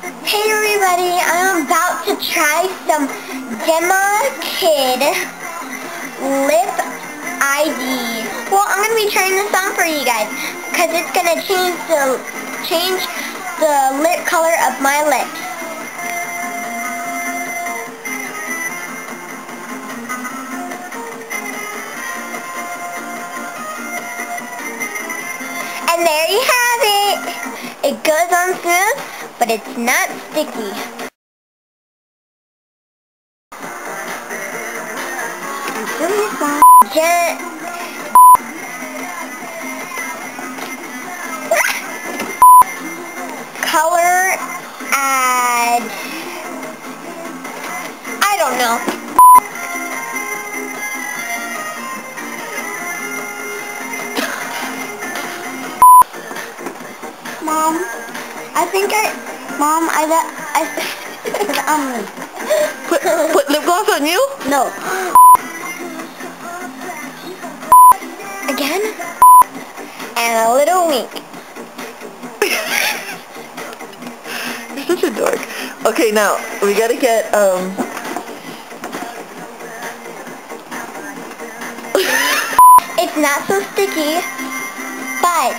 Hey everybody, I'm about to try some Jemma Kidd Lip ID. Well, I'm going to be trying this on for you guys because it's going to change the lip color of my lips. And there you have it. It goes on smooth, but it's not sticky. Color add, I don't know. Mom, Put lip gloss on you? No. Again? And a little wink. You're such a dork. Okay, now, we gotta get, It's not so sticky, but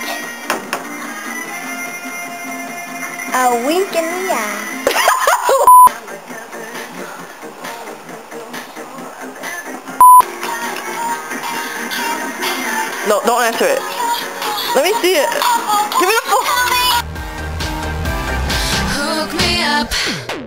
a wink in the eye. No, don't answer it. Let me see it. Give me the phone. Hook me up.